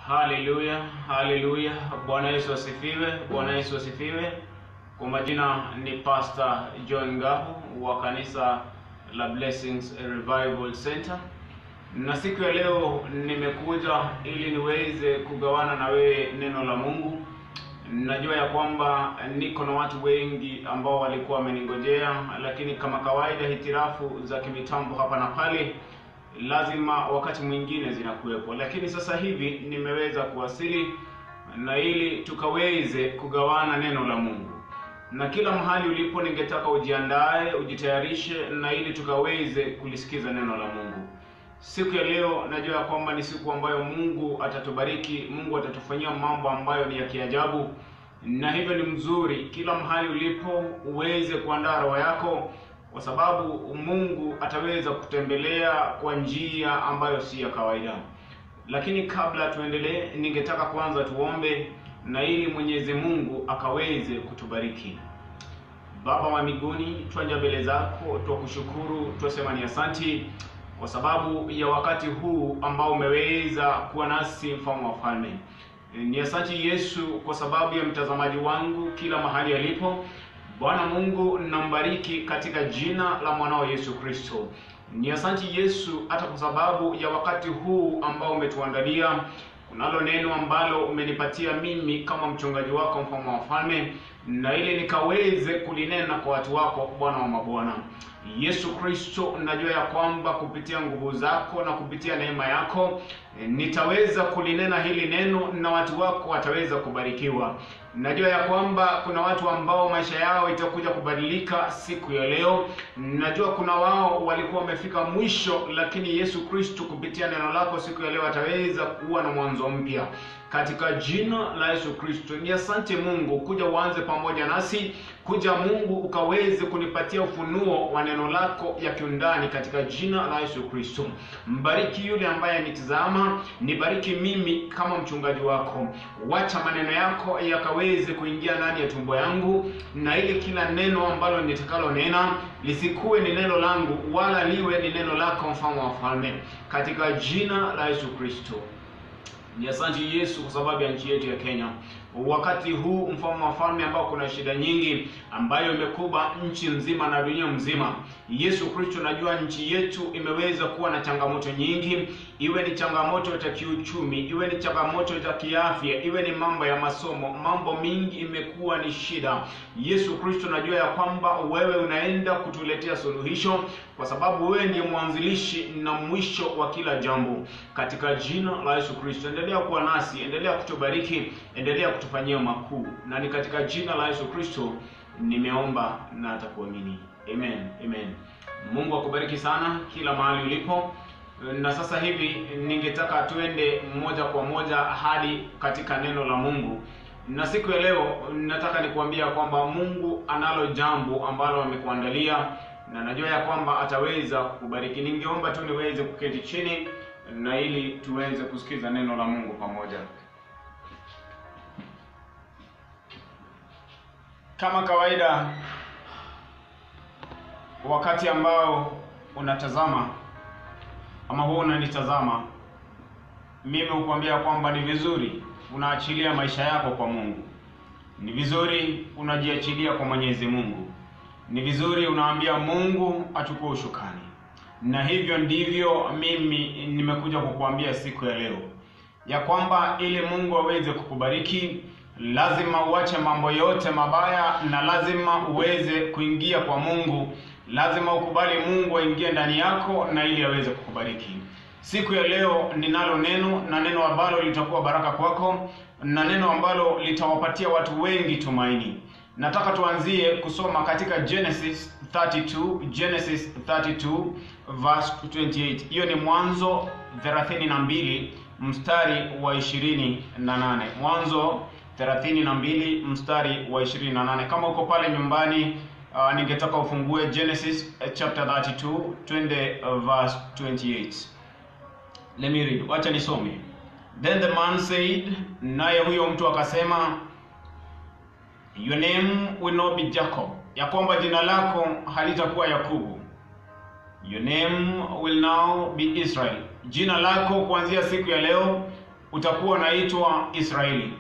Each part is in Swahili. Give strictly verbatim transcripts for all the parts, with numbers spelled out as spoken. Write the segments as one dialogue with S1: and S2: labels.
S1: Haleluya, haleluya. Bwana Yesu asifiwe, Bwana Yesu asifiwe. Kwa majina ni Pastor John Ngahu wa kanisa la Blessings Revival Center. Na siku ya leo nimekuja ili niweze kugawana na wewe neno la Mungu. Najua ya kwamba niko na watu wengi ambao walikuwa wameningojea, lakini kama kawaida hitirafu za kimitambo hapa na pale lazima wakati mwingine zinakuwepo, lakini sasa hivi nimeweza kuwasili na ili tukaweze kugawana neno la Mungu. Na kila mahali ulipo ningetaka ujiandae, ujitayarishe na ili tukaweze kulisikiza neno la Mungu. Siku ya leo najua kwamba ni siku ambayo Mungu atatubariki, Mungu atatufanyia mambo ambayo ni ya kiajabu. Na hivyo ni mzuri kila mahali ulipo uweze kuandaa roho yako, kwa sababu Mungu ataweza kutembelea kwa njia ambayo si ya kawaida. Lakini kabla tuendelee, ningetaka kwanza tuombe na ili Mwenyezi Mungu akaweze kutubariki. Baba wa mbinguni, twanja mbele zako, tukushukuru, tusema ni asanti kwa sababu ya wakati huu ambao umeweza kuwa nasi, mfalme wa falme. Ni asanti Yesu kwa sababu ya mtazamaji wangu kila mahali alipo. Bwana Mungu nambariki katika jina la mwanao Yesu Kristo. Ni asanti Yesu hata kwa sababu ya wakati huu ambao umetuandalia. Kunalo neno ambalo umenipatia mimi kama mchungaji wako, mfalme wa falme, na ili nikaweze kulinena kwa watu wako, Bwana wa mabwana. Yesu Kristo, najua ya kwamba kupitia nguvu zako na kupitia neema yako nitaweza kulinena hili neno na watu wako wataweza kubarikiwa. Najua ya kwamba kuna watu ambao maisha yao itakuja kubadilika siku ya leo. Najua kuna wao walikuwa wamefika mwisho, lakini Yesu Kristo kupitia neno lako siku ya leo ataweza kuwa na mwanzo mpya. Katika jina la Yesu Kristo, ni asante Mungu kuja uanze pamoja nasi, kuja Mungu ukaweze kunipatia ufunuo wa neno lako ya kiundani katika jina la Yesu Kristo. Mbariki yule ambaye nitazama, nibariki mimi kama mchungaji wako. Wacha maneno yako yakaweze kuingia ndani ya tumbo yangu, na ile kila neno ambalo nitakalo nena lisikuwe ni neno langu wala liwe ni neno lako, mfalme wa falme, katika jina la Yesu Kristo. Ni asante Yesu kwa sababu ya nchi yetu ya Kenya. Wakati huu mfalme wa falme ambao kuna shida nyingi ambayo imekuba nchi nzima na dunia mzima. Yesu Kristo, najua nchi yetu imeweza kuwa na changamoto nyingi, iwe ni changamoto za kiuchumi, iwe ni changamoto za kiafya, iwe ni mambo ya masomo, mambo mingi imekuwa ni shida. Yesu Kristo, najua ya kwamba wewe unaenda kutuletea suluhisho, kwa sababu wewe ndiye mwanzilishi na mwisho wa kila jambo. Katika jina la Yesu Kristo, endelea kuwa nasi, endelea kutubariki, endelea kutufanyia makuu, na ni katika jina la Yesu Kristo nimeomba na atakuamini. Amen. Amen. Mungu akubariki sana kila mahali ulipo. Na sasa hivi ningetaka tuende moja kwa moja hadi katika neno la Mungu. Na siku ya leo nataka nikuambia kwamba Mungu analo jambo ambalo amekuandalia, na najua ya kwamba ataweza kukubariki. Ningeomba tu niweze kuketi chini na ili tuweze kusikiza neno la Mungu pamoja. Kama kawaida, wakati ambao unatazama ama huwa unanitazama, mimi hukwambia kwamba ni vizuri unaachilia maisha yako kwa Mungu. Ni vizuri unajiachilia kwa Mwenyezi Mungu. Ni vizuri unaambia Mungu achukue ushukani. Na hivyo ndivyo mimi nimekuja kukuambia siku ya leo, ya kwamba ili Mungu aweze kukubariki lazima uache mambo yote mabaya, na lazima uweze kuingia kwa Mungu. Lazima ukubali Mungu aingie ndani yako na ili aweze kukubariki. Siku ya leo ninalo neno, na neno ambalo litakuwa baraka kwako, na neno ambalo litawapatia watu wengi tumaini. Nataka tuanzie kusoma katika Genesis thirty-two, Genesis thirty-two verse twenty-eight. Hiyo ni Mwanzo thelathini na mbili mstari wa ishirini na nane. Mwanzo thelathini na mbili mstari wa ishirini na nane. Kama uko pale nyumbani, uh, ningetaka ufungue Genesis uh, chapter thirty-two, twende uh, verse twenty-eight. Let me read. Wacha nisome. Then the man said, naye huyo mtu akasema, your name will not be Jacob, ya kwamba jina lako halitakuwa Yakobo. Your name will now be Israel. Jina lako kuanzia siku ya leo utakuwa unaitwa Israeli.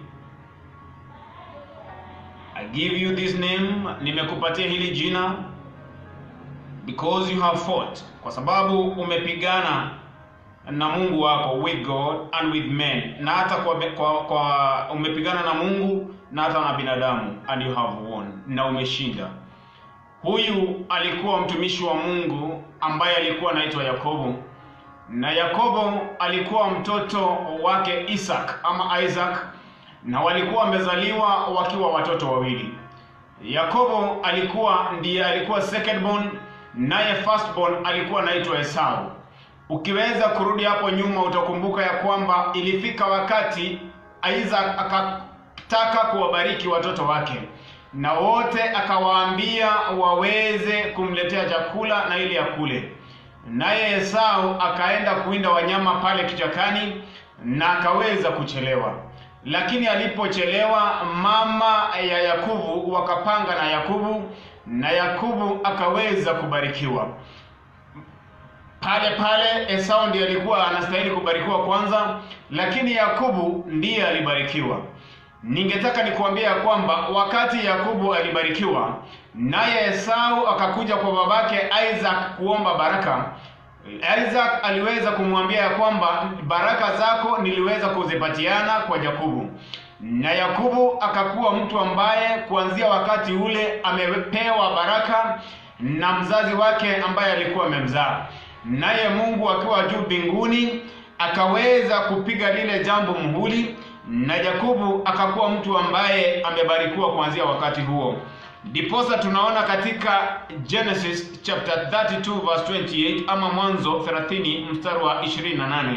S1: I give you this name, nimekupatia hili jina, because you have fought, kwa sababu umepigana na Mungu wako, with God and with men, na hata kwa, kwa, kwa umepigana na Mungu na hata na binadamu, and you have won, na umeshinda. Huyu alikuwa mtumishi wa Mungu ambaye alikuwa anaitwa Yakobo, na Yakobo alikuwa mtoto wake Isaac ama Isaac, na walikuwa wamezaliwa wakiwa watoto wawili. Yakobo alikuwa ndiye alikuwa second born, naye first born alikuwa anaitwa Esau. Ukiweza kurudi hapo nyuma utakumbuka ya kwamba ilifika wakati Isaac akataka kuwabariki watoto wake, na wote akawaambia waweze kumletea chakula na ili akule. Naye Esau akaenda kuinda wanyama pale kichakani na akaweza kuchelewa. Lakini alipochelewa, mama ya Yakobo wakapanga na Yakobo, na Yakobo akaweza kubarikiwa. Pale pale Esau ndiye alikuwa anastahili kubarikiwa kwanza, lakini Yakobo ndiye alibarikiwa. Ningetaka nikuambia kwamba wakati Yakobo alibarikiwa, naye Esau akakuja kwa babake Isaac kuomba baraka, Isaac aliweza kumwambia ya kwamba baraka zako niliweza kuzipatiana kwa Yakobo. Na Yakobo akakuwa mtu ambaye kuanzia wakati ule amepewa baraka na mzazi wake ambaye alikuwa amemzaa. Naye Mungu akiwa juu mbinguni akaweza kupiga lile jambo muhuri, na Yakobo akakuwa mtu ambaye amebarikiwa kuanzia wakati huo. Ndiposa tunaona katika Genesis chapter thirty-two verse twenty-eight, ama Mwanzo thelathini mstari wa ishirini na nane,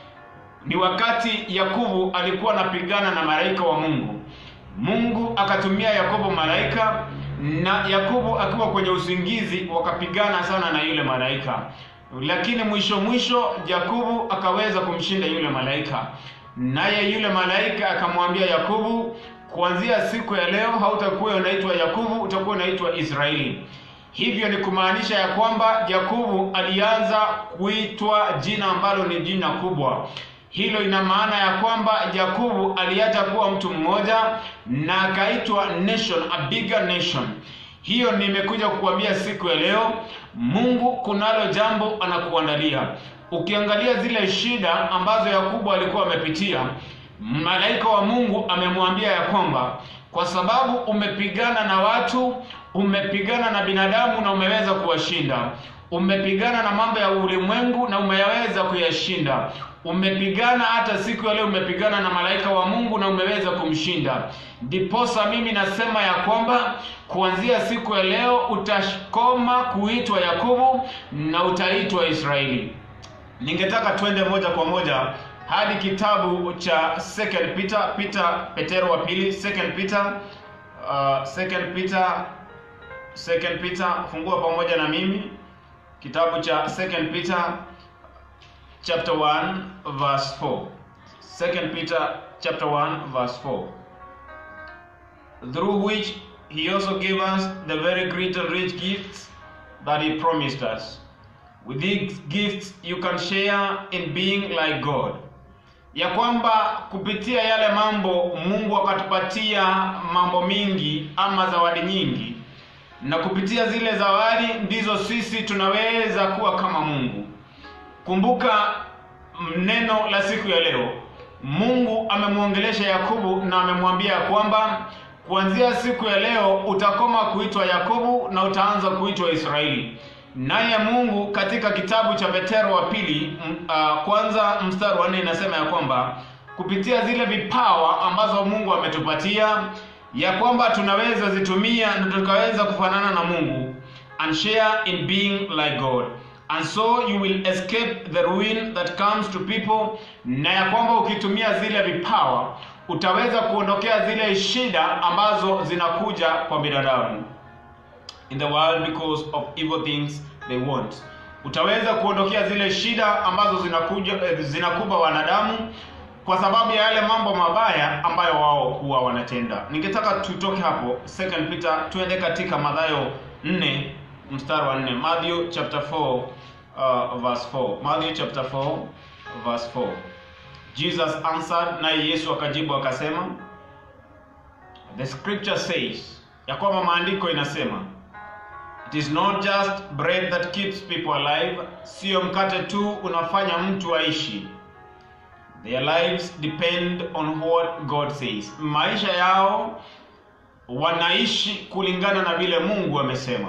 S1: ni wakati Yakobo alikuwa anapigana na malaika wa Mungu. Mungu akatumia Yakobo malaika, na Yakobo akiwa kwenye usingizi wakapigana sana na yule malaika. Lakini mwisho mwisho Yakobo akaweza kumshinda yule malaika. Naye yule malaika akamwambia Yakobo, kuanzia siku ya leo hautakuwa unaitwa Yakobo, utakuwa unaitwa Israeli. Hivyo ni kumaanisha ya kwamba Yakobo alianza kuitwa jina ambalo ni jina kubwa. Hilo ina maana ya kwamba Yakobo aliacha kuwa mtu mmoja na akaitwa nation, a bigger nation. Hiyo nimekuja kukuambia siku ya leo, Mungu kunalo jambo anakuandalia. Ukiangalia zile shida ambazo Yakobo alikuwa amepitia, malaika wa Mungu amemwambia ya kwamba kwa sababu umepigana na watu, umepigana na binadamu na umeweza kuwashinda, umepigana na mambo ya ulimwengu na umeweza kuyashinda, umepigana hata siku ya leo umepigana na malaika wa Mungu na umeweza kumshinda, ndiposa mimi nasema ya kwamba kuanzia siku ya leo utakoma kuitwa Yakobo na utaitwa Israeli. Ningetaka twende moja kwa moja hadi kitabu cha second Peter, Peter Petero wa pili, second Peter, uh, second Peter, second Peter, fungua pamoja na mimi kitabu cha second Peter chapter one verse four. second Peter chapter one verse four. Through which he also gave us the very great and rich gifts that he promised us. With these gifts you can share in being like God. Ya kwamba kupitia yale mambo Mungu akatupatia mambo mingi ama zawadi nyingi, na kupitia zile zawadi ndizo sisi tunaweza kuwa kama Mungu. Kumbuka neno la siku ya leo. Mungu amemuongelesha Yakobo na amemwambia kwamba kuanzia siku ya leo utakoma kuitwa Yakobo na utaanza kuitwa Israeli. Naye Mungu katika kitabu cha Petero wa pili uh, kwanza mstari wa nne inasema ya kwamba kupitia zile vipawa ambazo Mungu ametupatia, ya kwamba tunaweza zitumia na tukaweza kufanana na Mungu, and share in being like God, and so you will escape the ruin that comes to people. Na ya kwamba ukitumia zile vipawa utaweza kuondokea zile shida ambazo zinakuja kwa binadamu in the world because of evil things they want. Utaweza kuondokea zile shida ambazo zinakuja zinakuba wanadamu kwa sababu ya yale mambo mabaya ambayo wao huwa wanatenda. Ningetaka tutoke hapo second Peter tuende katika Mathayo nne mstari wa nne. Matthew chapter four uh, verse four. Matthew chapter four verse four. Jesus answered, na Yesu akajibu akasema, the scripture says, ya kwamba maandiko inasema, it is not just bread that keeps people alive, sio mkate tu unafanya mtu aishi. Their lives depend on what God says. Maisha yao wanaishi kulingana na vile Mungu amesema.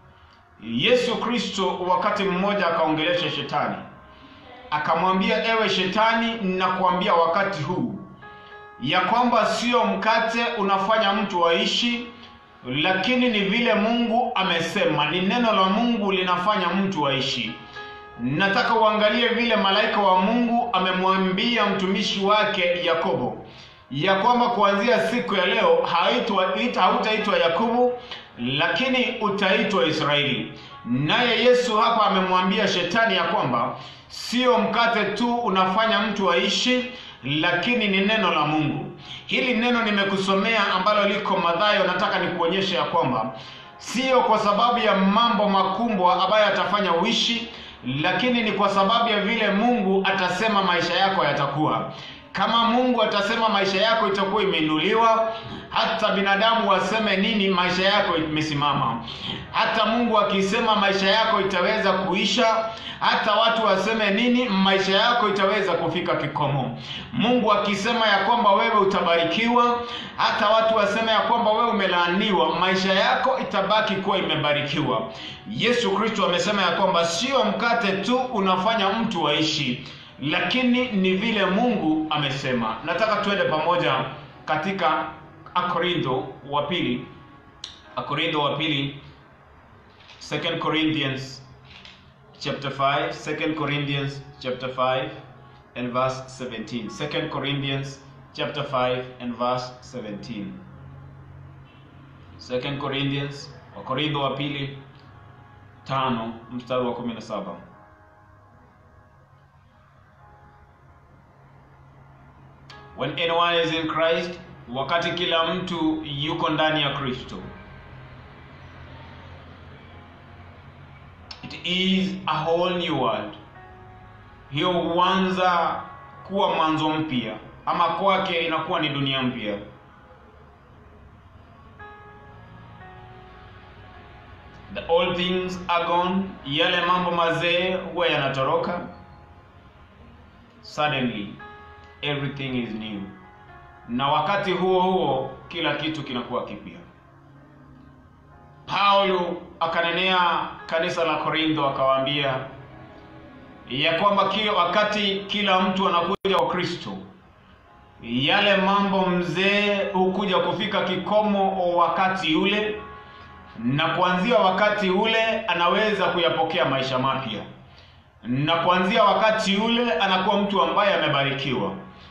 S1: Yesu Kristo wakati mmoja akaongelesha shetani. Akamwambia, ewe shetani, ninakuambia wakati huu ya kwamba sio mkate unafanya mtu aishi, lakini ni vile Mungu amesema. Ni neno la Mungu linafanya mtu aishi. Nataka uangalie vile malaika wa Mungu amemwambia mtumishi wake Yakobo ya kwamba kuanzia siku ya leo haitwa ita hautaitwa Yakobo, lakini utaitwa Israeli. Naye Yesu hapa amemwambia shetani ya kwamba sio mkate tu unafanya mtu aishi, lakini ni neno la Mungu. Hili neno nimekusomea ambalo liko Mathayo, nataka nikuonyeshe ya kwamba sio kwa sababu ya mambo makubwa ambayo atafanya uishi, lakini ni kwa sababu ya vile Mungu atasema maisha yako yatakuwa. Kama Mungu atasema maisha yako itakuwa imeinuliwa, hata binadamu waseme nini, maisha yako imesimama. Hata Mungu akisema maisha yako itaweza kuisha, hata watu waseme nini, maisha yako itaweza kufika kikomo. Mungu akisema ya kwamba wewe utabarikiwa, hata watu waseme ya kwamba wewe umelaaniwa, maisha yako itabaki kuwa imebarikiwa. Yesu Kristo amesema ya kwamba sio mkate tu unafanya mtu aishi, lakini ni vile Mungu amesema. Nataka tuende pamoja katika Akorintho wa pili. Akorintho wa pili, Second Corinthians chapter five, Second Corinthians chapter five and verse seventeen. Second Corinthians chapter five and verse seventeen. Second Corinthians, Akorintho wa pili tano mstari wa kumi na saba. When anyone is in Christ, wakati kila mtu yuko ndani ya Kristo, it is a whole new world. Hiyo huanza kuwa mwanzo mpya, ama kwake inakuwa ni dunia mpya. The old things are gone, yale mambo mazee huwa yanatoroka. Suddenly everything is new. Na wakati huo huo kila kitu kinakuwa kipya. Paulo akanenea kanisa la Korintho akawaambia ya kwamba kila wakati kila mtu anakuja kwa Kristo, yale mambo mzee hukuja kufika kikomo wakati ule, na kuanzia wakati ule anaweza kuyapokea maisha mapya. Na kuanzia wakati ule anakuwa mtu ambaye amebarikiwa.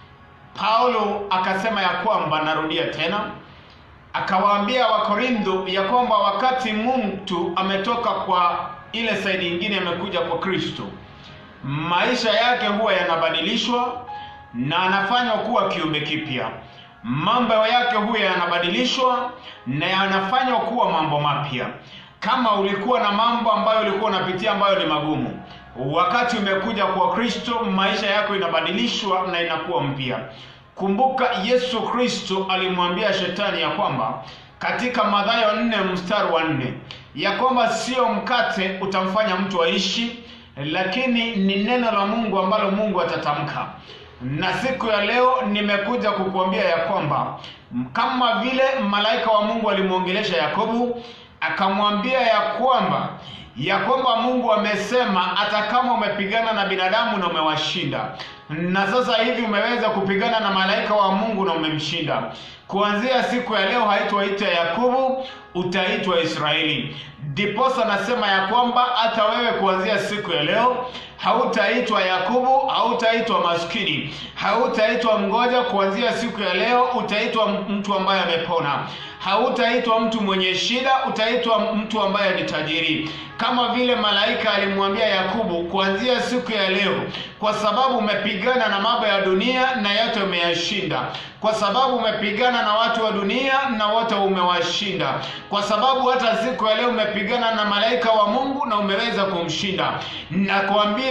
S1: Paulo akasema ya kwamba, narudia tena, akawaambia wa Korintho ya kwamba wakati mtu ametoka kwa ile side nyingine amekuja kwa Kristo, maisha yake huwa yanabadilishwa na anafanywa kuwa kiumbe kipya. Mambo yake huwa yanabadilishwa na yanafanywa kuwa mambo mapya. Kama ulikuwa na mambo ambayo ulikuwa unapitia ambayo ni magumu, wakati umekuja kwa Kristo, maisha yako inabadilishwa na inakuwa mpya. Kumbuka Yesu Kristo alimwambia shetani ya kwamba katika Mathayo nne mstari wa nne ya kwamba sio mkate utamfanya mtu aishi, lakini ni neno la Mungu ambalo Mungu atatamka. Na siku ya leo nimekuja kukuambia ya kwamba kama vile malaika wa Mungu alimuongelesha Yakobo, akamwambia ya kwamba ya kwamba Mungu amesema hata kama umepigana na binadamu na umewashinda, na sasa hivi umeweza kupigana na malaika wa Mungu na umemshinda, kuanzia siku ya leo haitwaitwa Yakobo, utaitwa Israeli. Diposa nasema ya kwamba hata wewe kuanzia siku ya leo hautaitwa Yakobo, hautaitwa maskini, hautaitwa mgoja. Kuanzia siku ya leo utaitwa mtu ambaye amepona. Hautaitwa mtu mwenye shida, utaitwa mtu ambaye ni tajiri. Kama vile malaika alimwambia Yakobo, kuanzia siku ya leo, kwa sababu umepigana na mambo ya dunia na yote umeyashinda, kwa sababu umepigana na watu wa dunia na wote umewashinda, kwa sababu hata siku ya leo umepigana na malaika wa Mungu na umeweza kumshinda, na kuambia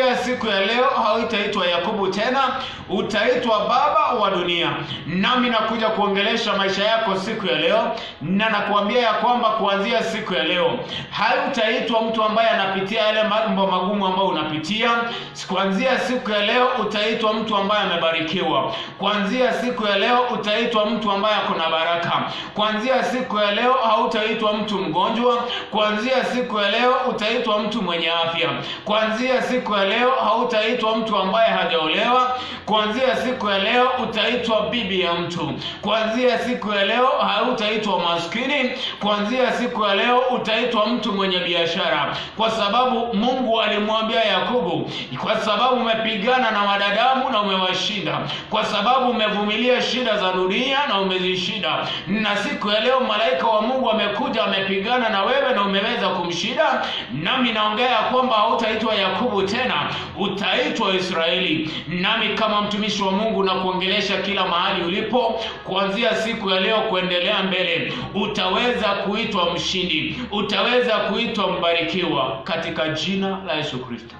S1: kuanzia siku ya leo hautaitwa Yakobo tena, utaitwa baba wa dunia. Nami nakuja kuongelesha maisha yako siku ya leo, na nakuambia ya kwamba kuanzia siku ya leo hautaitwa mtu ambaye anapitia yale mambo magumu ambayo unapitia. Kuanzia siku ya leo utaitwa mtu ambaye amebarikiwa. Kuanzia siku ya leo utaitwa mtu ambaye akona baraka. Kuanzia siku ya leo hautaitwa mtu mgonjwa. Kuanzia siku ya leo utaitwa mtu mwenye afya. Kuanzia siku ya leo hautaitwa mtu ambaye hajaolewa. Kuanzia siku ya leo utaitwa bibi ya mtu. Kuanzia siku ya leo hautaitwa maskini. Kuanzia siku ya leo utaitwa mtu mwenye biashara, kwa sababu Mungu alimwambia Yakobo, kwa sababu umepigana na wanadamu na umewashinda, kwa sababu umevumilia shida za dunia na umezishinda. Na siku ya leo malaika wa Mungu amekuja, amepigana na wewe na umeweza kumshinda. Nami naongea kwamba hautaitwa Yakobo tena, utaitwa Israeli. Nami kama mtumishi wa Mungu na kuongelesha kila mahali ulipo, kuanzia siku ya leo kuendelea mbele utaweza kuitwa mshindi, utaweza kuitwa mbarikiwa katika jina la Yesu Kristo.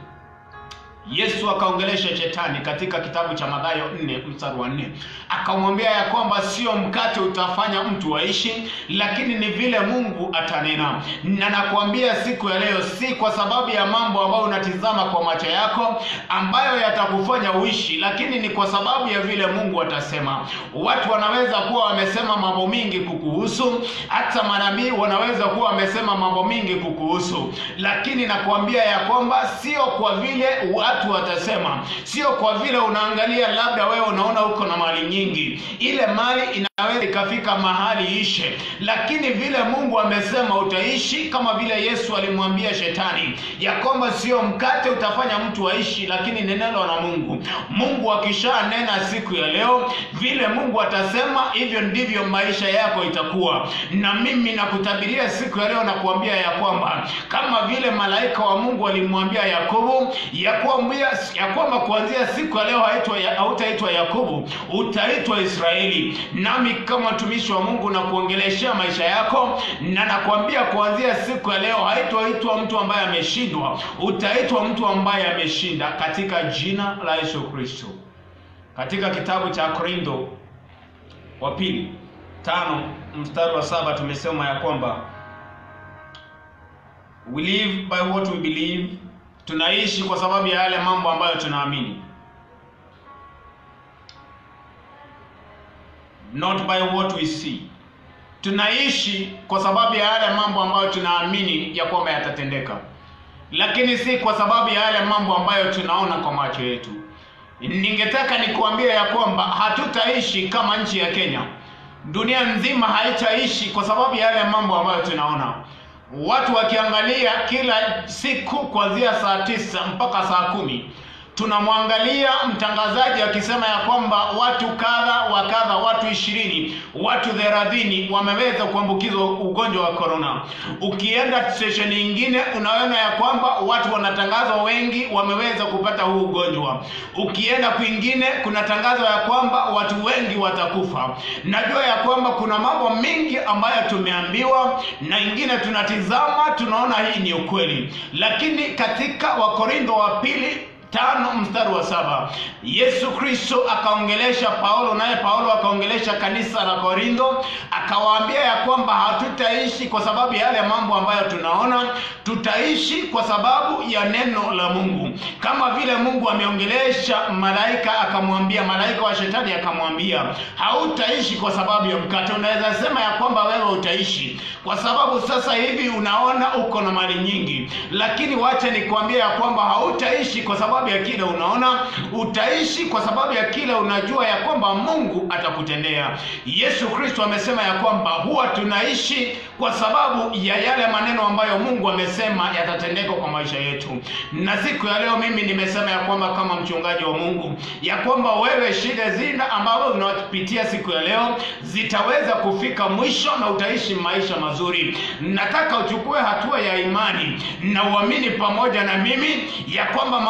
S1: Yesu akaongelesha shetani katika kitabu cha Mathayo nne mstari wa nne. Akamwambia ya kwamba sio mkate utafanya mtu aishi, lakini ni vile Mungu atanena. Na nakwambia siku ya leo, si kwa sababu ya mambo ambayo unatizama kwa macho yako ambayo yatakufanya uishi, lakini ni kwa sababu ya vile Mungu atasema. Watu wanaweza kuwa wamesema mambo mingi kukuhusu, hata manabii wanaweza kuwa wamesema mambo mingi kukuhusu, lakini nakwambia ya kwamba sio kwa vile watu watasema, sio kwa vile unaangalia labda wewe unaona uko na mali nyingi, ile mali inaweza ikafika mahali ishe, lakini vile Mungu amesema utaishi, kama vile Yesu alimwambia shetani ya kwamba sio mkate utafanya mtu aishi, lakini neno la Mungu. Mungu akishanena siku ya leo, vile Mungu atasema hivyo ndivyo maisha yako itakuwa. Na mimi nakutabiria siku ya leo na kuambia ya kwamba kama vile malaika wa Mungu alimwambia Yakobo ya kwamba ya kwamba kuanzia siku ya leo haitwa ya, hautaitwa Yakobo, utaitwa Israeli. Nami kama mtumishi wa Mungu na kuongeleshea maisha yako, na nakwambia kuanzia siku ya leo haitaitwa mtu ambaye ameshindwa, utaitwa mtu ambaye ameshinda katika jina la Yesu Kristo. Katika kitabu cha Korintho wa pili tano mstari wa saba tumesema ya kwamba we live by what we believe. Tunaishi kwa sababu ya yale mambo ambayo tunaamini, not by what we see. Tunaishi kwa sababu ya yale mambo ambayo tunaamini ya kwamba yatatendeka, lakini si kwa sababu ya yale mambo ambayo tunaona kwa macho yetu. Ningetaka nikuambia ya kwamba hatutaishi kama nchi ya Kenya. Dunia nzima haitaishi kwa sababu ya yale mambo ambayo tunaona. Watu wakiangalia kila siku kuanzia saa tisa mpaka saa kumi, tunamwangalia mtangazaji akisema ya kwamba watu kadha wa kadha, watu ishirini, watu thelathini wameweza kuambukizwa ugonjwa wa corona. Ukienda station nyingine unaona ya kwamba watu wanatangazwa wengi wameweza kupata huu ugonjwa. Ukienda kwingine kuna tangazo ya kwamba watu wengi watakufa. Najua ya kwamba kuna mambo mengi ambayo tumeambiwa na ingine tunatizama tunaona hii ni ukweli, lakini katika Wakorintho wa pili tano mstari wa saba Yesu Kristo akaongelesha Paulo, naye Paulo akaongelesha kanisa la Korintho, akawaambia ya kwamba hatutaishi kwa sababu ya yale mambo ambayo tunaona, tutaishi kwa sababu ya neno la Mungu. Kama vile Mungu ameongelesha malaika, akamwambia malaika wa shetani, akamwambia hautaishi kwa sababu ya mkate. Unaweza sema ya kwamba wewe utaishi kwa sababu sasa hivi unaona uko na mali nyingi, lakini wacha nikwambie ya kwamba hautaishi kwa sababu ya kile unaona, utaishi kwa sababu ya kile unajua ya kwamba Mungu atakutendea. Yesu Kristo amesema ya kwamba huwa tunaishi kwa sababu ya yale maneno ambayo Mungu amesema yatatendeka kwa maisha yetu. Na siku ya leo mimi nimesema ya kwamba kama mchungaji wa Mungu ya kwamba wewe shida zina ambazo unapitia siku ya leo zitaweza kufika mwisho na utaishi maisha mazuri. Nataka uchukue hatua ya imani na uamini pamoja na mimi ya kwamba mambo yako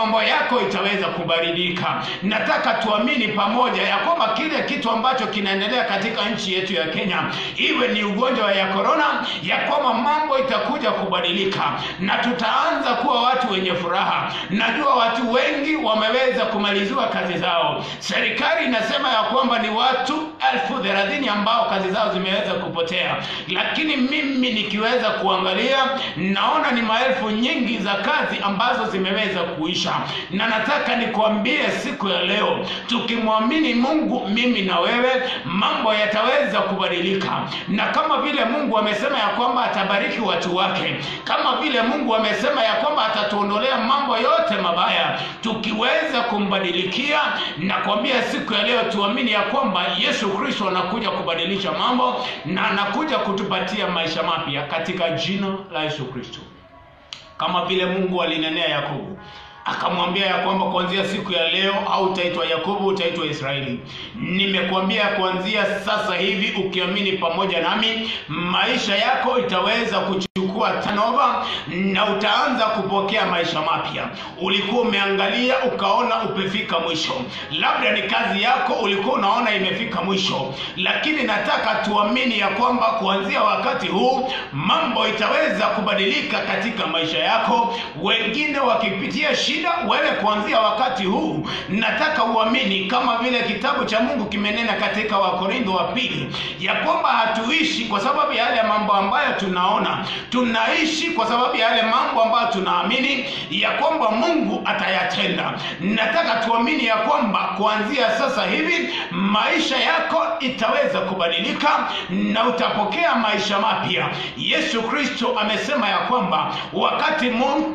S2: yako itaweza kubadilika. Nataka tuamini pamoja ya kwamba kile kitu ambacho kinaendelea katika nchi yetu ya Kenya, iwe ni ugonjwa ya corona, ya kwamba mambo itakuja kubadilika na tutaanza kuwa watu wenye furaha. Najua watu wengi wameweza kumaliziwa kazi zao. Serikali inasema ya kwamba ni watu elfu thelathini ambao kazi zao zimeweza kupotea, lakini mimi nikiweza kuangalia naona ni maelfu nyingi za kazi ambazo zimeweza kuisha. Na nataka nikuambie siku ya leo, tukimwamini Mungu, mimi na wewe, mambo yataweza kubadilika. Na kama vile Mungu amesema ya kwamba atabariki watu wake, kama vile Mungu amesema ya kwamba atatuondolea mambo yote mabaya, tukiweza kumbadilikia, na kuambia siku ya leo tuamini ya kwamba Yesu Kristo anakuja kubadilisha mambo na anakuja kutupatia maisha mapya katika jina la Yesu Kristo. Kama vile Mungu alinenea Yakobo, akamwambia ya kwamba kuanzia siku ya leo hautaitwa Yakobo, utaitwa Israeli. Nimekuambia kuanzia sasa hivi ukiamini pamoja nami, maisha yako itaweza kuchukua turnover na utaanza kupokea maisha mapya. Ulikuwa umeangalia ukaona umefika mwisho, labda ni kazi yako ulikuwa unaona imefika mwisho, lakini nataka tuamini ya kwamba kuanzia wakati huu mambo itaweza kubadilika katika maisha yako. Wengine wakipitia shida, wewe kuanzia wakati huu nataka uamini kama vile kitabu cha Mungu kimenena katika Wakorintho wa pili ya kwamba hatuishi kwa sababu ya yale mambo ambayo tunaona, tunaishi kwa sababu ya yale mambo ambayo tunaamini ya kwamba Mungu atayatenda. Nataka tuamini ya kwamba kuanzia sasa hivi maisha yako itaweza kubadilika na utapokea maisha mapya. Yesu Kristo amesema ya kwamba wakati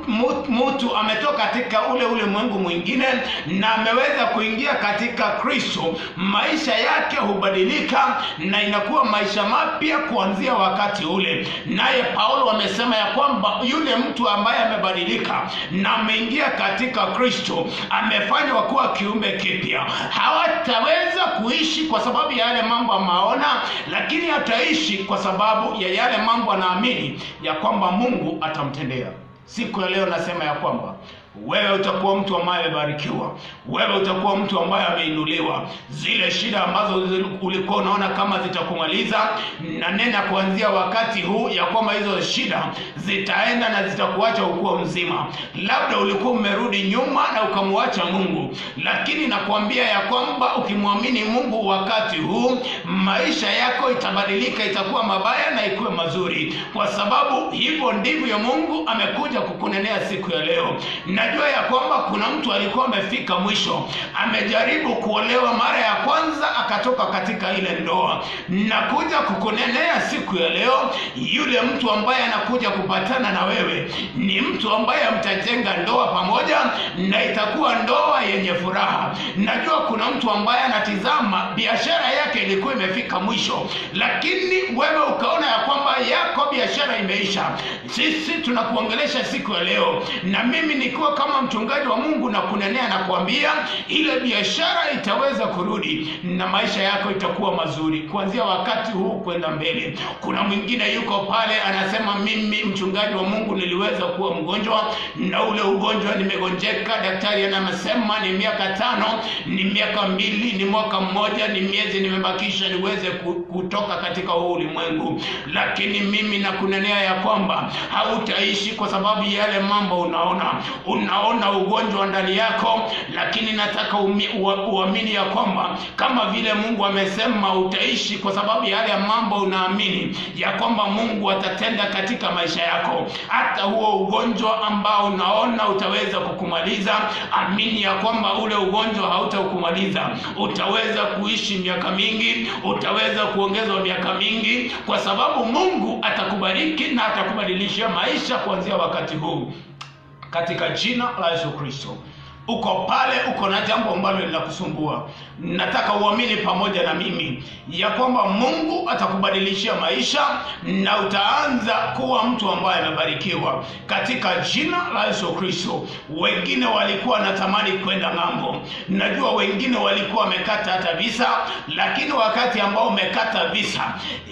S2: mtu ametoka katika ule ule Mungu mwingine na ameweza kuingia katika Kristo, maisha yake hubadilika na inakuwa maisha mapya kuanzia wakati ule. Naye Paulo amesema ya kwamba yule mtu ambaye amebadilika na ameingia katika Kristo amefanywa kuwa kiumbe kipya. Hawataweza kuishi kwa sababu ya yale mambo amaona, lakini ataishi kwa sababu ya yale mambo anaamini ya kwamba Mungu atamtendea. Siku ya leo nasema ya kwamba wewe utakuwa mtu ambaye amebarikiwa. Wewe utakuwa mtu ambaye ameinuliwa. Zile shida ambazo ulikuwa unaona kama zitakumaliza, na nena kuanzia wakati huu ya kwamba hizo shida zitaenda na zitakuacha ukuwa mzima. Labda ulikuwa umerudi nyuma na ukamwacha Mungu, lakini nakwambia ya kwamba ukimwamini Mungu wakati huu, maisha yako itabadilika, itakuwa mabaya na ikuwe mazuri, kwa sababu hivyo ndivyo Mungu amekuja kukunenea siku ya leo. Najua ya kwamba kuna mtu alikuwa amefika mwisho, amejaribu kuolewa mara ya kwanza akatoka katika ile ndoa. Nakuja kukunenea siku ya leo, yule mtu ambaye anakuja kupatana na wewe ni mtu ambaye mtajenga ndoa pamoja na itakuwa ndoa yenye furaha. Najua kuna mtu ambaye anatizama biashara yake ilikuwa imefika mwisho, lakini wewe ukaona ya kwamba yako biashara imeisha. Sisi tunakuongelesha siku ya leo, na mimi nikiwa kama mchungaji wa Mungu na kunenea na kuambia ile biashara itaweza kurudi na maisha yako itakuwa mazuri kuanzia wakati huu kwenda mbele. Kuna mwingine yuko pale anasema, mimi mchungaji wa Mungu niliweza kuwa mgonjwa na ule ugonjwa nimegonjeka, daktari anasema ni miaka tano, ni miaka mbili, ni mwaka mmoja, ni miezi nimebakisha niweze kutoka katika huu ulimwengu. Lakini mimi nakunenea ya kwamba hautaishi kwa sababu yale mambo unaona. Unaona ugonjwa ndani yako, lakini nataka uamini ya kwamba kama vile Mungu amesema utaishi kwa sababu ya yale mambo unaamini ya kwamba Mungu atatenda katika maisha yako. Hata huo ugonjwa ambao unaona utaweza kukumaliza, amini ya kwamba ule ugonjwa hautakumaliza. Utaweza kuishi miaka mingi, utaweza kuongezwa miaka mingi, kwa sababu Mungu atakubariki na atakubadilishia maisha kuanzia wakati huu katika jina la Yesu Kristo. Uko pale uko na jambo ambalo linakusumbua, nataka uamini pamoja na mimi ya kwamba Mungu atakubadilishia maisha na utaanza kuwa mtu ambaye amebarikiwa katika jina la Yesu Kristo. Wengine walikuwa natamani kwenda ng'ambo. Najua wengine walikuwa wamekata hata visa, lakini wakati ambao umekata visa,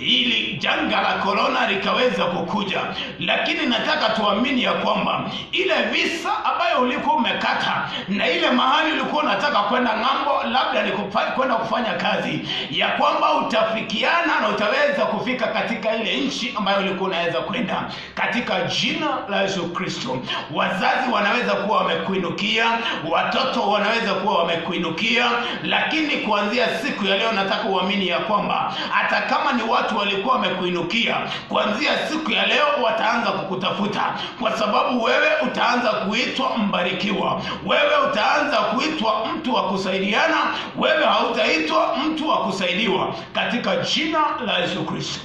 S2: ili janga la corona likaweza kukuja. Lakini nataka tuamini ya kwamba ile visa ambayo ulikuwa umekata na ile mahali ulikuwa unataka kwenda ng'ambo, labda ni kwenda kufanya kazi, ya kwamba utafikiana na utaweza kufika katika ile nchi ambayo ulikuwa unaweza kwenda, katika jina la Yesu Kristo. Wazazi wanaweza kuwa wamekuinukia, watoto wanaweza kuwa wamekuinukia, lakini kuanzia siku ya leo nataka uamini ya kwamba hata kama ni watu walikuwa wamekuinukia, kuanzia siku ya leo wataanza kukutafuta, kwa sababu wewe utaanza kuitwa mbarikiwa, wewe utaanza kuitwa mtu wa kusaidiana, wewe hautaitwa mtu wa kusaidiwa, katika jina la Yesu Kristo.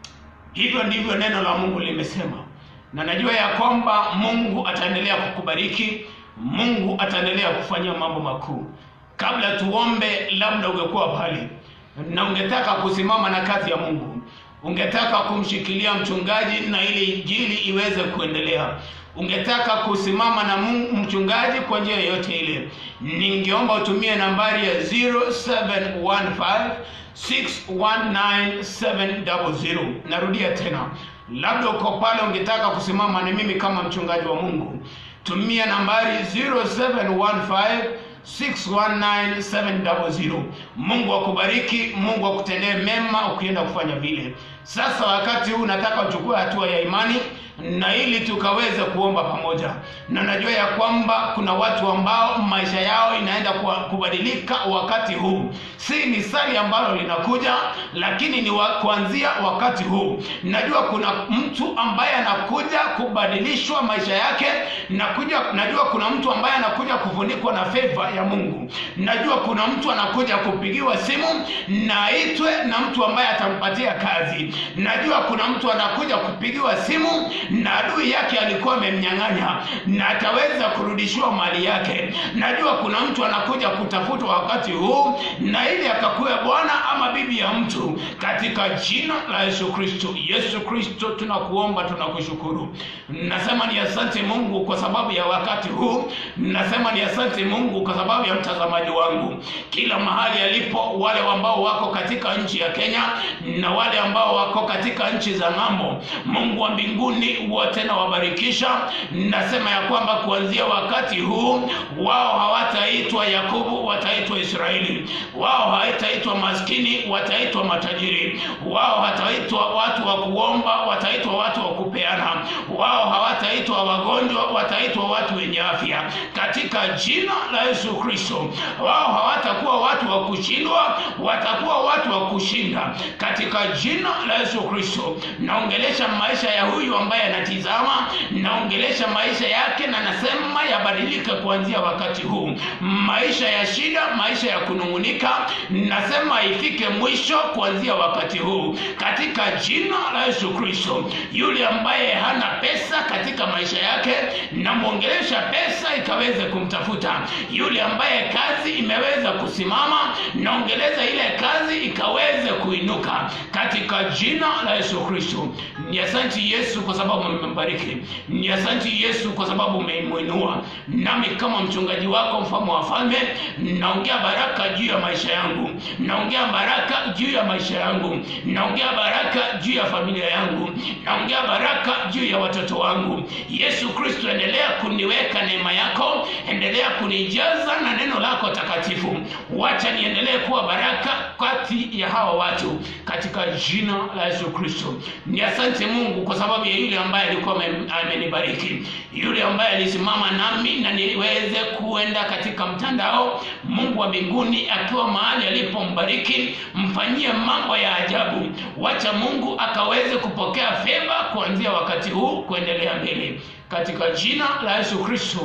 S2: Hivyo ndivyo neno la Mungu limesema, na najua ya kwamba Mungu ataendelea kukubariki, Mungu ataendelea kufanya mambo makuu. Kabla tuombe, labda ungekuwa pale na ungetaka kusimama na kazi ya Mungu, ungetaka kumshikilia mchungaji na ili injili iweze kuendelea, ungetaka kusimama na Mungu mchungaji kwa njia yote ile, ningeomba utumie nambari ya zero seven one five six one nine seven zero zero. Narudia tena, labda uko pale ungetaka kusimama na mimi kama mchungaji wa Mungu, tumia nambari zero seven one five six one nine seven zero zero. Mungu akubariki, Mungu akutendee mema ukienda kufanya vile. Sasa wakati huu nataka uchukue hatua ya imani, na ili tukaweze kuomba pamoja. Na najua ya kwamba kuna watu ambao maisha yao inaenda kubadilika wakati huu. Si ni sali ambalo linakuja, lakini ni kuanzia wakati huu. Najua kuna mtu ambaye anakuja kubadilishwa maisha yake, na kuja, najua kuna mtu ambaye anakuja kufunikwa na favor ya Mungu. Najua kuna mtu anakuja kupigiwa simu na aitwe na mtu ambaye atampatia kazi. Najua kuna mtu anakuja kupigiwa simu na adui yake alikuwa amemnyang'anya na ataweza kurudishiwa mali yake. Najua kuna mtu anakuja kutafutwa wakati huu, na ili akakuwe bwana ama bibi ya mtu, katika jina la Yesu Kristo. Yesu Kristo, tunakuomba, tunakushukuru. Nasema ni asante Mungu kwa sababu ya wakati huu. Nasema ni asante Mungu kwa sababu ya mtazamaji wangu kila mahali alipo, wale ambao wako katika nchi ya Kenya na wale ambao wako katika nchi za ng'ambo. Mungu wa mbinguni, wote na wabarikisha. Nasema ya kwamba kuanzia wakati huu wao hawataitwa Yakobo, wataitwa Israeli. Wao hawataitwa maskini, wataitwa matajiri. Wao hataitwa watu wa kuomba, wataitwa watu wa kupeana. Wao hawataitwa wagonjwa, wataitwa watu wenye afya, katika jina la Yesu Kristo. Wao hawatakuwa watu wa kushindwa, watakuwa watu wa kushinda, katika jina la Yesu Kristo. Naongelesha maisha ya huyu ambaye anatizama, naongelesha maisha yake, na nasema yabadilike kuanzia wakati huu. Maisha ya shida, maisha ya kunungunika, nasema ifike mwisho kuanzia wakati huu, katika jina la Yesu Kristo. Yule ambaye hana pesa katika maisha yake, namuongelesha pesa ikaweze kumtafuta. Yule ambaye kazi imeweza kusimama, naongeleza ile kazi ikaweze kuinuka, katika jina la Yesu Kristo. Ni asante Yesu kwa sababu umembariki. Ni asante Yesu kwa sababu umeinuinua. Nami kama mchungaji wako, mfalme wa falme, naongea baraka juu ya maisha yangu, naongea baraka juu ya maisha yangu, naongea baraka juu ya familia yangu, naongea baraka juu ya watoto wangu. Yesu Kristo, endelea kuniweka neema yako, endelea kunijaza na neno lako takatifu. Wacha niendelee kuwa baraka kati ya hawa watu, katika jina la Yesu Kristo. Ni asante Mungu kwa sababu ya yule ambaye alikuwa amenibariki, yule ambaye alisimama nami na niweze kuenda katika mtandao. Mungu wa mbinguni akiwa mahali alipombariki, mfanyie mambo ya ajabu. Wacha Mungu akaweze kupokea feva kuanzia wakati huu kuendelea mbele, katika jina la Yesu Kristo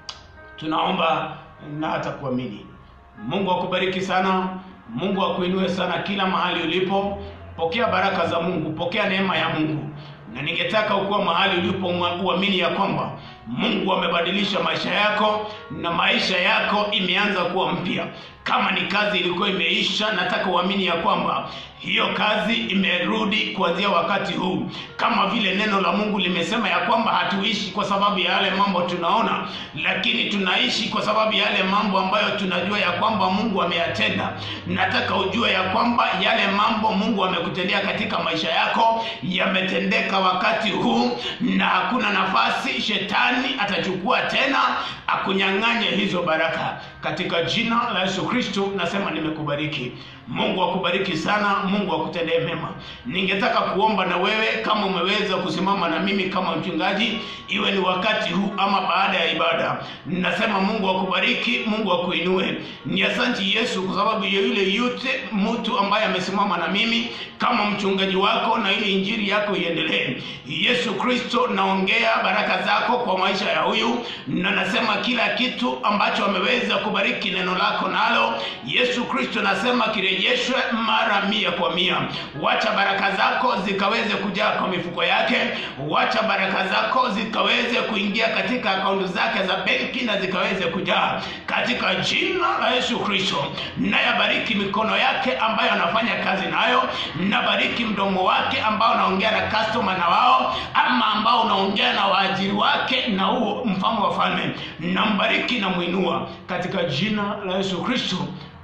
S2: tunaomba na hata kuamini. Mungu akubariki sana, Mungu akuinue sana kila mahali ulipo. Pokea baraka za Mungu, pokea neema ya Mungu. Na ningetaka ukuwa mahali ulipo uamini ya kwamba Mungu amebadilisha maisha yako, na maisha yako imeanza kuwa mpya, Kama ni kazi ilikuwa imeisha, nataka uamini ya kwamba hiyo kazi imerudi kuanzia wakati huu. Kama vile neno la Mungu limesema ya kwamba hatuishi kwa sababu ya yale mambo tunaona, lakini tunaishi kwa sababu ya yale mambo ambayo tunajua ya kwamba Mungu ameyatenda. Nataka ujue ya kwamba yale mambo Mungu amekutendea katika maisha yako yametendeka wakati huu, na hakuna nafasi shetani atachukua tena akunyang'anye hizo baraka. Katika jina la Yesu Kristo nasema nimekubariki. Mungu akubariki sana, Mungu akutendee mema. Ningetaka kuomba na wewe, kama umeweza kusimama na mimi kama mchungaji, iwe ni wakati huu ama baada ya ibada. Nasema Mungu akubariki, Mungu akuinue. Ni asante Yesu kwa sababu ya yule yote mtu ambaye amesimama na mimi kama mchungaji wako, na ili injili yako iendelee. Yesu Kristo, naongea baraka zako kwa maisha ya huyu, na nasema kila kitu ambacho ameweza kubariki neno lako nalo, Yesu Kristo nasema kirejeshwe mara mia kwa mia. Wacha baraka zako zikaweze kujaa kwa mifuko yake. Wacha baraka zako zikaweze kuingia katika akaunti zake za benki na zikaweze kujaa katika jina la Yesu Kristo. Nayabariki mikono yake ambayo anafanya kazi nayo. Nabariki mdomo wake ambao anaongea na customer na wao, ama ambao unaongea na waajiri wake, na huo mfalme wa falme. Nambariki na muinua katika jina la Yesu Kristo.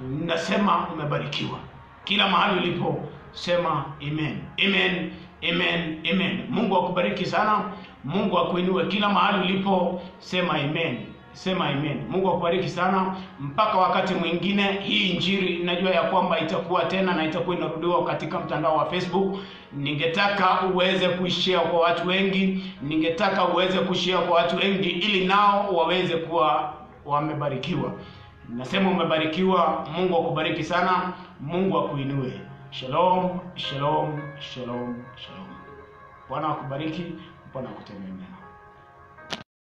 S2: Nasema umebarikiwa. Kila mahali ulipo sema amen. Amen. Amen. Amen. Mungu akubariki sana. Mungu akuinue. Kila mahali ulipo sema amen. Sema amen. Mungu akubariki sana. Mpaka wakati mwingine, hii injili najua ya kwamba itakuwa tena na itakuwa inarudiwa katika mtandao wa Facebook. Ningetaka uweze kushare kwa watu wengi. Ningetaka uweze kushare kwa watu wengi ili nao waweze kuwa wamebarikiwa. Nasema umebarikiwa. Mungu akubariki sana. Mungu akuinue. Shalom, shalom, shalom, shalom. Bwana akubariki. Bwana akutendee mema.